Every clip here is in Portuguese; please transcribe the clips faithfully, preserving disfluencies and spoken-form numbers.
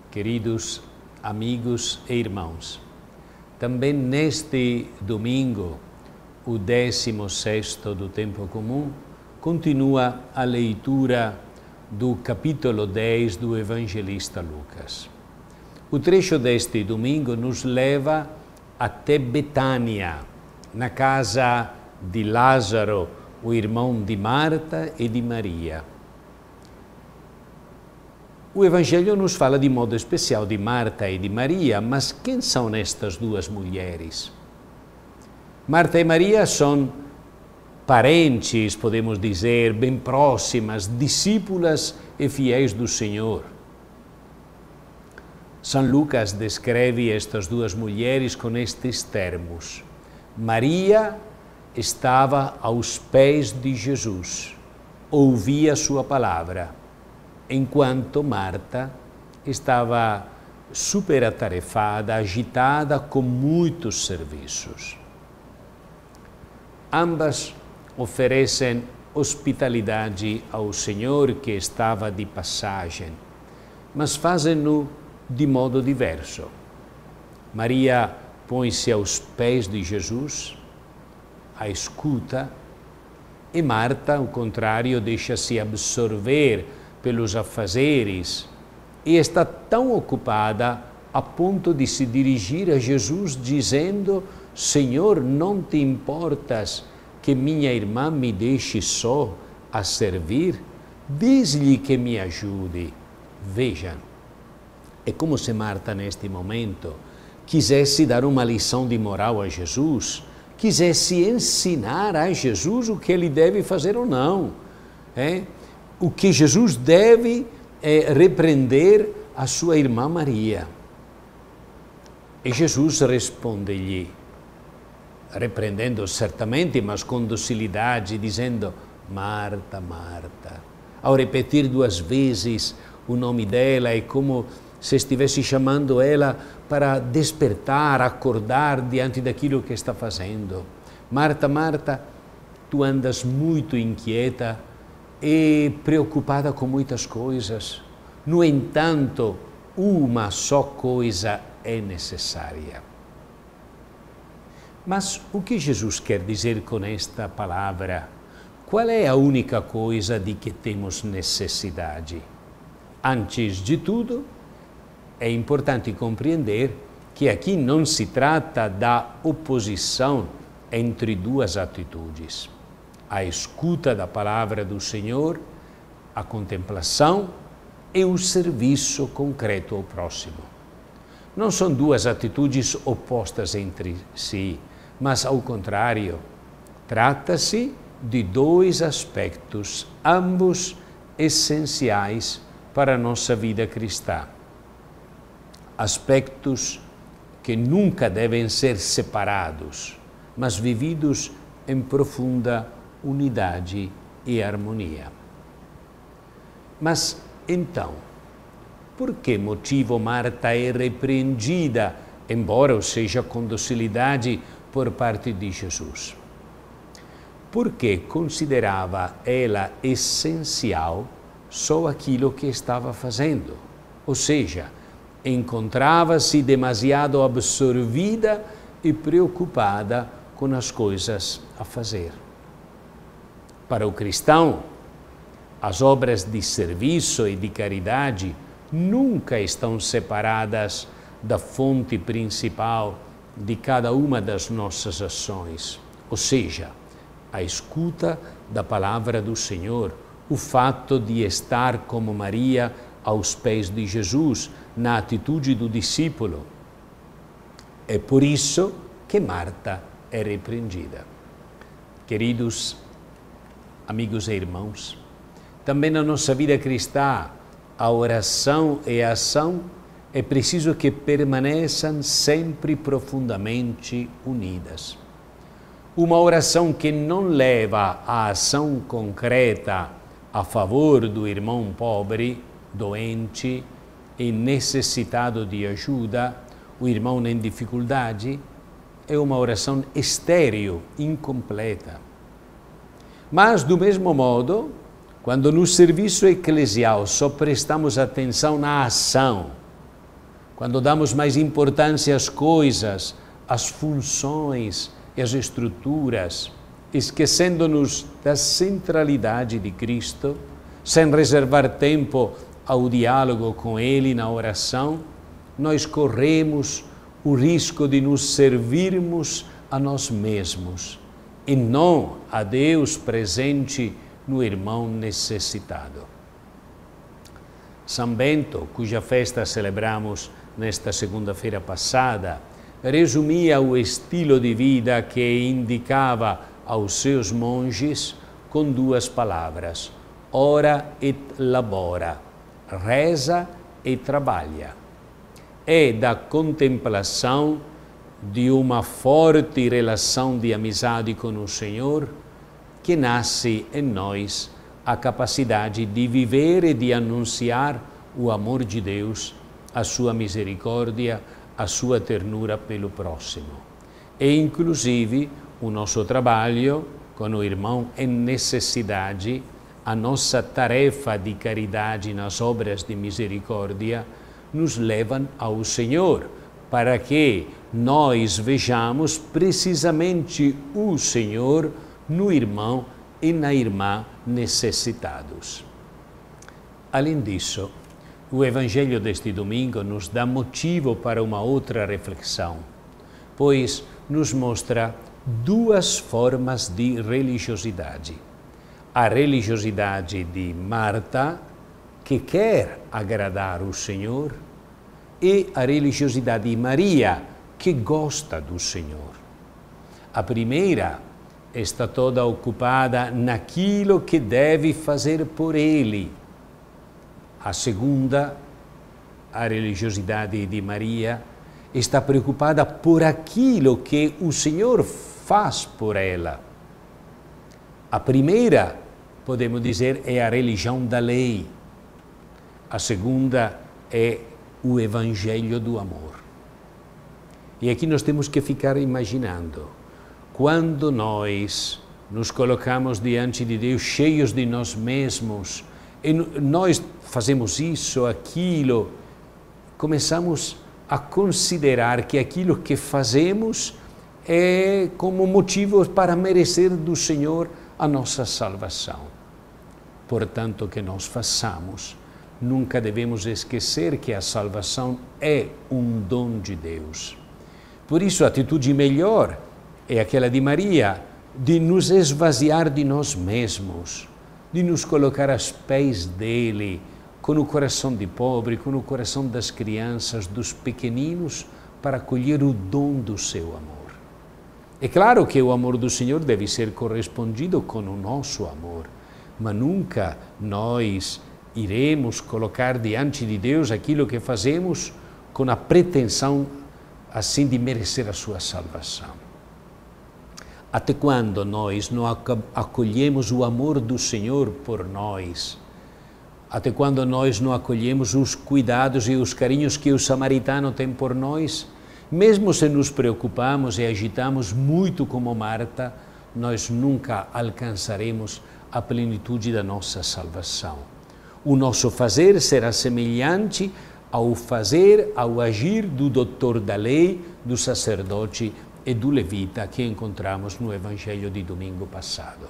queridos amigos e irmãos. Também neste domingo, o décimo sexto do tempo comum, continua a leitura do capítulo dez do evangelista Lucas. O trecho deste domingo nos leva até Betânia, na casa de Lázaro, o irmão de Marta e de Maria. O Evangelho nos fala de modo especial de Marta e de Maria, mas quem são estas duas mulheres? Marta e Maria são parentes, podemos dizer, bem próximas, discípulas e fiéis do Senhor. São Lucas descreve estas duas mulheres com estes termos. Maria estava aos pés de Jesus, ouvia sua palavra, enquanto Marta estava super atarefada, agitada com muitos serviços. Ambas oferecem hospitalidade ao Senhor que estava de passagem, mas fazem-no de modo diverso. Maria põe-se aos pés de Jesus, a escuta, e Marta, ao contrário, deixa-se absorver pelos afazeres e está tão ocupada a ponto de se dirigir a Jesus dizendo: Senhor, não te importas que minha irmã me deixe só a servir? Diz-lhe que me ajude. Vejam, é como se Marta, neste momento, quisesse dar uma lição de moral a Jesus, quisesse ensinar a Jesus o que ele deve fazer ou não. É? O que Jesus deve é repreender a sua irmã Maria. E Jesus responde-lhe, repreendendo certamente, mas com docilidade, dizendo: Marta, Marta. Ao repetir duas vezes o nome dela, é como se estivesse chamando ela para despertar, acordar diante daquilo que está fazendo. Marta, Marta, tu andas muito inquieta e preocupada com muitas coisas. No entanto, uma só coisa é necessária. Mas o que Jesus quer dizer com esta palavra? Qual é a única coisa de que temos necessidade? Antes de tudo, é importante compreender que aqui não se trata da oposição entre duas atitudes. A escuta da palavra do Senhor, a contemplação e o serviço concreto ao próximo. Não são duas atitudes opostas entre si, mas, ao contrário, trata-se de dois aspectos, ambos essenciais para a nossa vida cristã. Aspectos que nunca devem ser separados, mas vividos em profunda unidade e harmonia. Mas, então, por que motivo Marta é repreendida, embora o seja com docilidade por parte de Jesus? Porque considerava ela essencial só aquilo que estava fazendo, ou seja, encontrava-se demasiado absorvida e preocupada com as coisas a fazer. Para o cristão, as obras de serviço e de caridade nunca estão separadas da fonte principal de cada uma das nossas ações, ou seja, a escuta da palavra do Senhor, o fato de estar como Maria aos pés de Jesus, na atitude do discípulo. É por isso que Marta é repreendida. Queridos amigos e irmãos, também na nossa vida cristã, a oração e a ação é preciso que permaneçam sempre profundamente unidas. Uma oração que não leva à ação concreta a favor do irmão pobre, doente e necessitado de ajuda, o irmão em dificuldade, é uma oração estéril, incompleta. Mas, do mesmo modo, quando no serviço eclesial só prestamos atenção na ação quando damos mais importância às coisas, às funções e às estruturas, esquecendo-nos da centralidade de Cristo, sem reservar tempo ao diálogo com Ele na oração, nós corremos o risco de nos servirmos a nós mesmos e não a Deus presente no irmão necessitado. São Bento, cuja festa celebramos nesta segunda-feira passada, resumia o estilo de vida que indicava aos seus monges com duas palavras: ora et labora, reza e trabalha. É da contemplação de uma forte relação de amizade com o Senhor que nasce em nós a capacidade de viver e de anunciar o amor de Deus, a sua misericórdia, a sua ternura pelo próximo. E, inclusive, o nosso trabalho com o irmão em necessidade, a nossa tarefa de caridade nas obras de misericórdia, nos levam ao Senhor, para que nós vejamos precisamente o Senhor no irmão e na irmã necessitados. Além disso, o Evangelho deste domingo nos dá motivo para uma outra reflexão, pois nos mostra duas formas de religiosidade. A religiosidade de Marta, que quer agradar o Senhor, e a religiosidade de Maria, que gosta do Senhor. A primeira está toda ocupada naquilo que deve fazer por Ele. A segunda, a religiosidade de Maria, está preocupada por aquilo que o Senhor faz por ela. A primeira, podemos dizer, é a religião da lei. A segunda é o Evangelho do amor. E aqui nós temos que ficar imaginando, quando nós nos colocamos diante de Deus cheios de nós mesmos, e nós fazemos isso, aquilo, começamos a considerar que aquilo que fazemos é como motivo para merecer do Senhor a nossa salvação. Portanto, que nós façamos, nunca devemos esquecer que a salvação é um dom de Deus. Por isso, a atitude melhor é aquela de Maria, de nos esvaziar de nós mesmos, de nos colocar aos pés dele, com o coração de pobre, com o coração das crianças, dos pequeninos, para acolher o dom do seu amor. É claro que o amor do Senhor deve ser correspondido com o nosso amor, mas nunca nós iremos colocar diante de Deus aquilo que fazemos com a pretensão assim de merecer a sua salvação. Até quando nós não acolhemos o amor do Senhor por nós? Até quando nós não acolhemos os cuidados e os carinhos que o samaritano tem por nós? Mesmo se nos preocupamos e agitamos muito como Marta, nós nunca alcançaremos a plenitude da nossa salvação. O nosso fazer será semelhante ao fazer, ao agir do doutor da lei, do sacerdote e do levita que encontramos no Evangelho de domingo passado.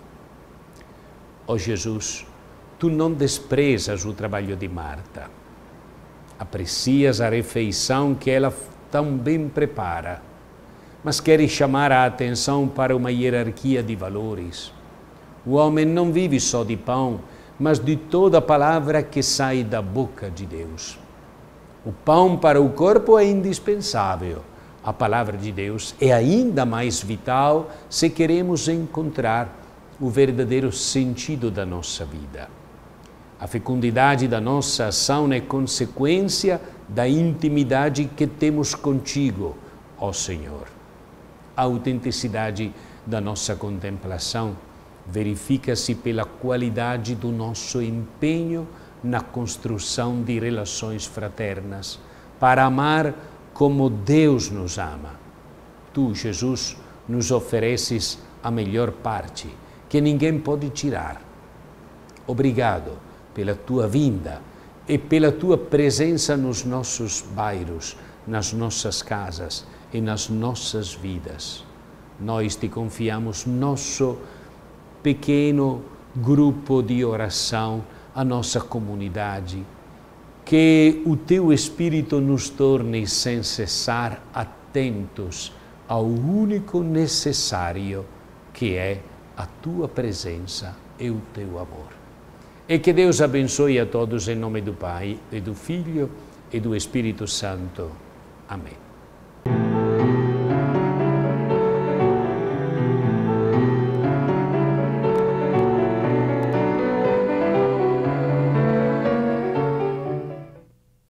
Ó Jesus, tu não desprezas o trabalho de Marta. Aprecias a refeição que ela tão bem prepara, mas queres chamar a atenção para uma hierarquia de valores. O homem não vive só de pão, mas de toda a palavra que sai da boca de Deus. O pão para o corpo é indispensável. A palavra de Deus é ainda mais vital se queremos encontrar o verdadeiro sentido da nossa vida. A fecundidade da nossa ação é consequência da intimidade que temos contigo, ó Senhor. A autenticidade da nossa contemplação verifica-se pela qualidade do nosso empenho na construção de relações fraternas, para amar como Deus nos ama. Tu, Jesus, nos ofereces a melhor parte, que ninguém pode tirar. Obrigado pela tua vinda e pela Tua presença nos nossos bairros, nas nossas casas e nas nossas vidas. Nós Te confiamos nosso pequeno grupo de oração, a nossa comunidade. Que o Teu Espírito nos torne sem cessar atentos ao único necessário, que é a Tua presença e o Teu amor. E que Deus abençoe a todos em nome do Pai, e do Filho e do Espírito Santo. Amém.